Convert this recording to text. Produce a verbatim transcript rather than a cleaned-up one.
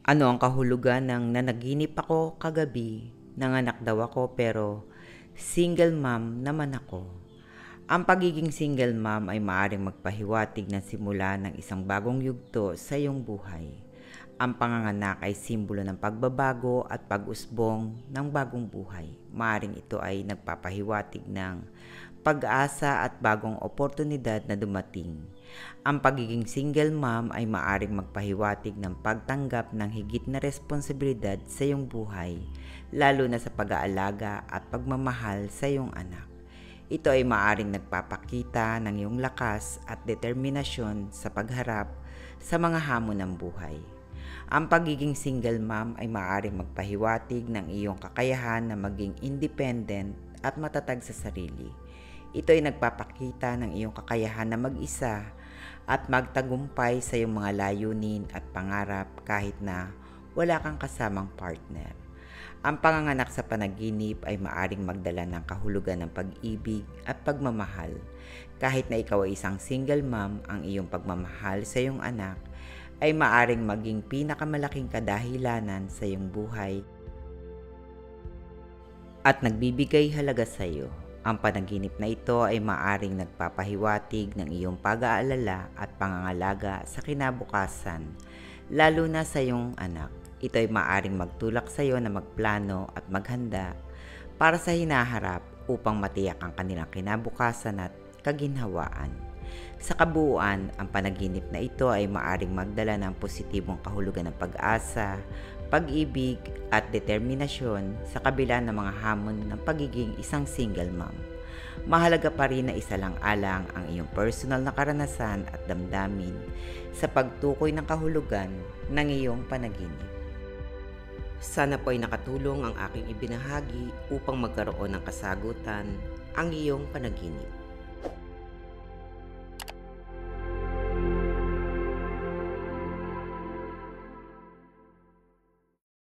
Ano ang kahulugan ng nanaginip ako kagabi, nanganak daw ako pero single mom naman ako. Ang pagiging single mom ay maaaring magpahiwatig ng simula ng isang bagong yugto sa iyong buhay. Ang panganganak ay simbolo ng pagbabago at pag-usbong ng bagong buhay. Maaaring ito ay nagpapahiwatig ng pag-asa at bagong oportunidad na dumating. Ang pagiging single mom ay maaaring magpahiwatig ng pagtanggap ng higit na responsibilidad sa iyong buhay, lalo na sa pag-aalaga at pagmamahal sa iyong anak. Ito ay maaaring nagpapakita ng iyong lakas at determinasyon sa pagharap sa mga hamon ng buhay. Ang pagiging single mom ay maaaring magpahiwatig ng iyong kakayahan na maging independent at matatag sa sarili. Ito ay nagpapakita ng iyong kakayahan na mag-isa at magtagumpay sa iyong mga layunin at pangarap kahit na wala kang kasamang partner. Ang panganganak sa panaginip ay maaring magdala ng kahulugan ng pag-ibig at pagmamahal. Kahit na ikaw ay isang single mom, ang iyong pagmamahal sa iyong anak ay maaring maging pinakamalaking kadahilanan sa iyong buhay at nagbibigay halaga sa iyo. Ang panaginip na ito ay maaring nagpapahiwatig ng iyong pag-aalala at pangangalaga sa kinabukasan, lalo na sa iyong anak. Ito ay maaring magtulak sa iyo na magplano at maghanda para sa hinaharap upang matiyak ang kanilang kinabukasan at kaginhawaan. Sa kabuuan, ang panaginip na ito ay maaring magdala ng positibong kahulugan ng pag-asa, pag-ibig at determinasyon sa kabila ng mga hamon ng pagiging isang single mom. Mahalaga pa rin na isalang-alang ang iyong personal na karanasan at damdamin sa pagtukoy ng kahulugan ng iyong panaginip. Sana po ay nakatulong ang aking ibinahagi upang magkaroon ng kasagutan ang iyong panaginip.